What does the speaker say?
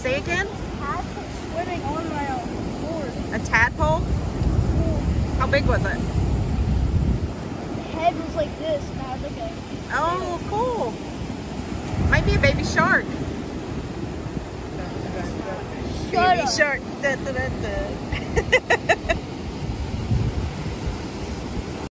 Say again? Tadpole swimming on my board. A tadpole? How big was it? The head was like this, and I had like a... Oh, cool. Might be a baby shark. Shut Baby up. shark. Da, da, da, da.